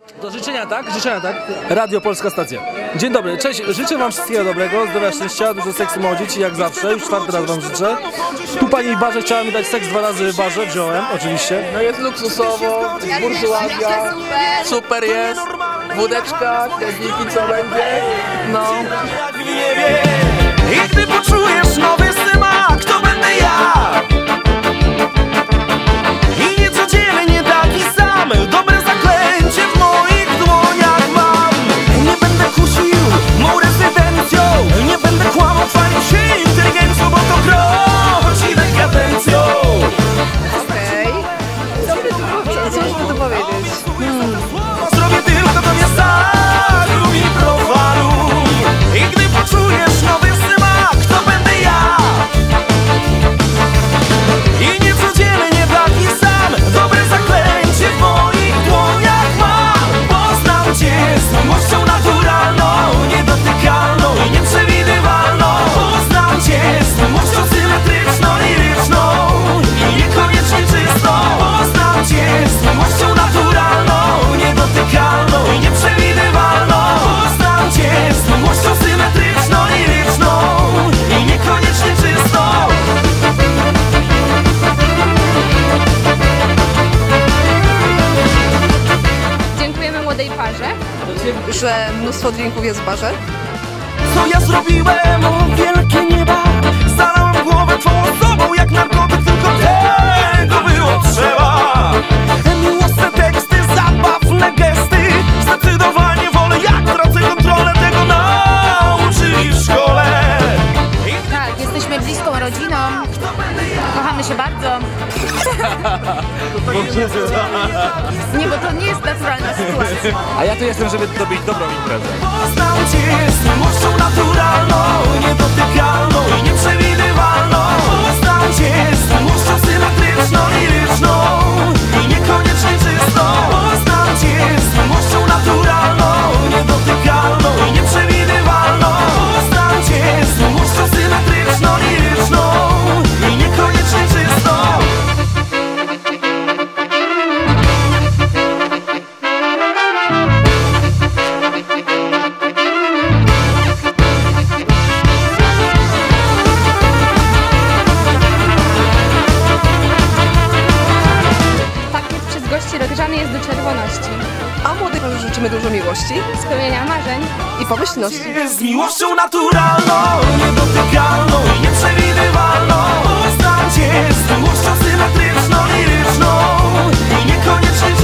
Do życzenia, tak? Życzenia, tak? Radio Polska Stacja. Dzień dobry, cześć, życzę wam wszystkiego dobrego, zdrowia, szczęścia, dużo seksu mało dzieci, jak zawsze, już 4. raz wam życzę. Tu pani w barze chciała mi dać seks 2 razy w barze, wziąłem, oczywiście. No jest luksusowo, burżuazja, super jest, wódeczka, kewiki, co będzie, no. I gdy poczujesz nowy smak, to będę ja. I niecodziennie taki sam, dobre zaklęcie w moich dłoniach mam. Nie będę kusił mą rezydencją, nie będę kłamał, chwalił się inteligencją, bo to grozi dekadencją. Okej. Co by tu powiedzieć? Zrobię tylko to mnie saluj i prowaluj. I gdy poczujesz nowy smak, to będę ja. I niecodziennie taki sam, dobre zaklęcie w moich dłoniach mam. Poznam cię z miłością naturalną, niedotykalną i nieprzewidywalną. Poznam cię z miłością symetryczną, liryczną i niekoniecznie czystą. Poznam cię z miłością naturalną, niedotykalną i nieprzewidywalną. Poznam cię z miłością symetryczną, liryczną i niekoniecznie czystą. Dziękujemy młodej parze, że mnóstwo drinków jest w barze. Co ja zrobiłem, o wielkie nieba. Zalałem głowę twą osobą jak narkotyk, tylko tego było trzeba. Miłosne teksty, zabawne gesty, zdecydowanie wolę, jak tracę kontrolę, tego nauczyli w szkole. Tak, jesteśmy bliską rodziną, kochamy się bardzo. Nie, bo to nie jest naturalna sytuacja. A ja tu jestem, żeby zrobić dobrą imprezę. Poznam cię z miłością naturalną, niedotykalną i nieprzewidywalną. Poznam cię z miłością symetryczną, liryczną i niekoniecznie czystą. Poznam cię z miłością naturalną, niedotykalną i nieprzewidywalną. Poznam cię z miłością symetryczną, liryczną i niekoniecznie czystą. Pakiet przez gości rozgrzany jest do czerwoności, A młodych życzymy dużo miłości spełnienia marzeń i pomyślności. Z miłością naturalną, niedotykalną i nieprzewidywalną. Poznam cię z miłością symetryczną, liryczną i niekoniecznie